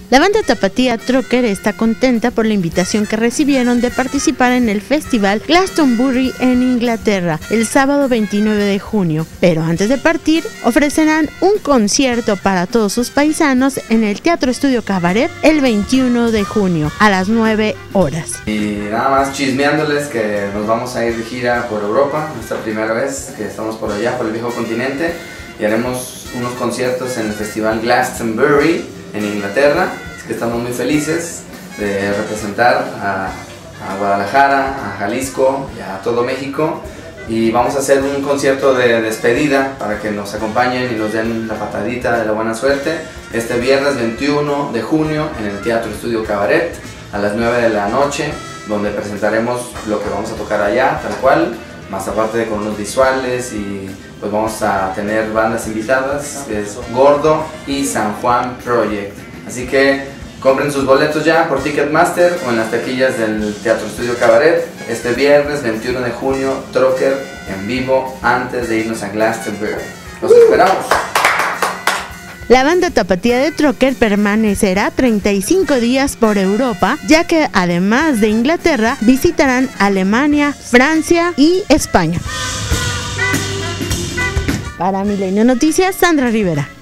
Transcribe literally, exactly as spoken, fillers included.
La banda tapatía Trucker está contenta por la invitación que recibieron de participar en el festival Glastonbury en Inglaterra el sábado veintinueve de junio, pero antes de partir ofrecerán un concierto para todos sus paisanos en el Teatro Estudio Cabaret el veintiuno de junio a las nueve horas. Y nada más chismeándoles que nos vamos a ir de gira por Europa, nuestra primera vez que estamos por allá, por el viejo continente, y haremos unos conciertos en el festival Glastonbury en Inglaterra, así que estamos muy felices de representar a, a Guadalajara, a Jalisco y a todo México, y vamos a hacer un concierto de despedida para que nos acompañen y nos den la patadita de la buena suerte este viernes veintiuno de junio en el Teatro Estudio Cabaret a las nueve de la noche, donde presentaremos lo que vamos a tocar allá, tal cual, más aparte de con unos visuales, y pues vamos a tener bandas invitadas, que es Gordo y San Juan Project. Así que compren sus boletos ya por Ticketmaster o en las taquillas del Teatro Estudio Cabaret este viernes veintiuno de junio, Trucker en vivo antes de irnos a Glastonbury. ¡Los esperamos! La banda tapatía de Trucker permanecerá treinta y cinco días por Europa, ya que además de Inglaterra visitarán Alemania, Francia y España. Para Milenio Noticias, Sandra Rivera.